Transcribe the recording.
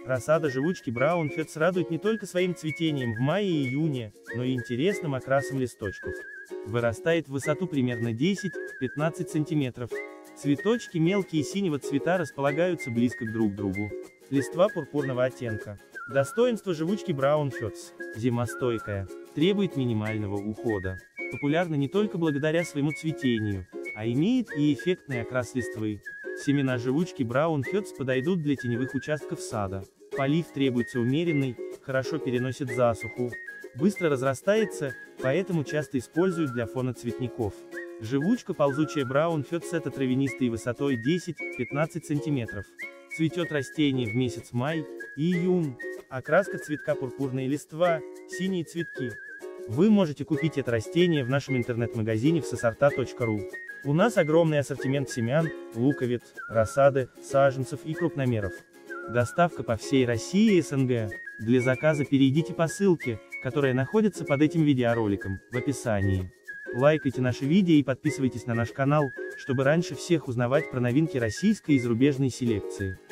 Рассада живучки Браунфетс радует не только своим цветением в мае и июне, но и интересным окрасом листочков. Вырастает в высоту примерно 10-15 см. Цветочки мелкие синего цвета располагаются близко друг к другу. Листва пурпурного оттенка. Достоинство живучки Браунфетс. Зимостойкая. Требует минимального ухода. Популярна не только благодаря своему цветению, а имеет и эффектный окрас листвы. Семена живучки Браунфетс подойдут для теневых участков сада. Полив требуется умеренный, хорошо переносит засуху. Быстро разрастается, поэтому часто используют для фона цветников. Живучка ползучая Браунфетс это травянистый высотой 10-15 см. Цветет растение в месяц май и июнь. Окраска цветка пурпурная листва, синие цветки. Вы можете купить это растение в нашем интернет-магазине всесорта.ру. У нас огромный ассортимент семян, луковиц, рассады, саженцев и крупномеров. Доставка по всей России и СНГ. Для заказа перейдите по ссылке, которая находится под этим видеороликом, в описании. Лайкайте наши видео и подписывайтесь на наш канал, чтобы раньше всех узнавать про новинки российской и зарубежной селекции.